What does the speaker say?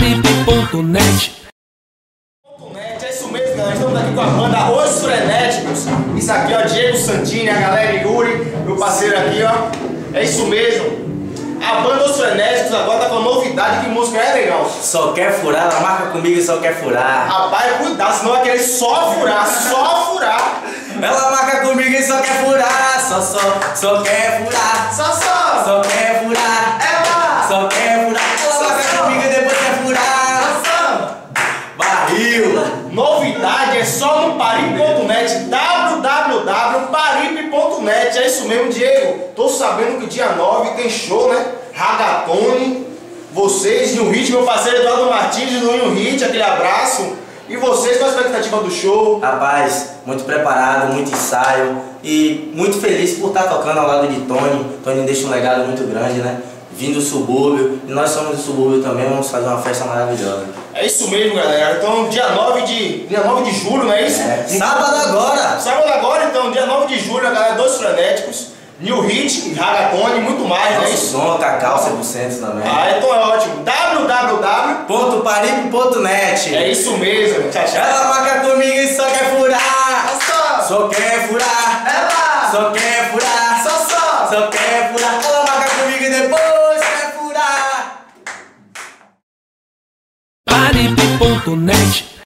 Paripe.net. É isso mesmo, galera. Estamos aqui com a banda Os Frenéticos. Isso aqui, ó, Diego Santini, a galera Yuri, meu parceiro aqui, ó. É isso mesmo. A banda Os Frenéticos agora tá com novidade. Que música é, legal? Só quer furar, ela marca comigo e só quer furar. Rapaz, cuidado, senão vai querer só furar, só furar. Ela marca comigo e só quer furar, só quer furar, só quer furar, Ela só quer furar. Ela marca comigo e depois quer furar. Barril. Novidade é só no Paripe.net, www.paripe.net. É isso mesmo, Diego. Tô sabendo que dia 9 tem show, né? Ragatone. Vocês, New Hit, meu parceiro Eduardo Martins do New Hit, aquele abraço. E vocês, qual a expectativa do show? Rapaz, muito preparado, muito ensaio e muito feliz por estar tocando ao lado de Tony. Tony deixa um legado muito grande, né? Vindo do subúrbio, e nós somos do subúrbio também, vamos fazer uma festa maravilhosa. É isso mesmo, galera. Então, dia 9 de julho, não é isso? Sábado agora! Sábado agora, então, dia 9 de julho, a galera dos Frenéticos, New Hit, Ragatone, muito mais, não é isso? Som, Cacau 100% também. Ah, então é ótimo. www.paripe.net. É isso mesmo. Tchau, tchau. Ela marca comigo e só quer furar. Só quer furar. Ela Só quer furar. Só quer furar. Ela marca comigo e depois quer furar. Paripe.net.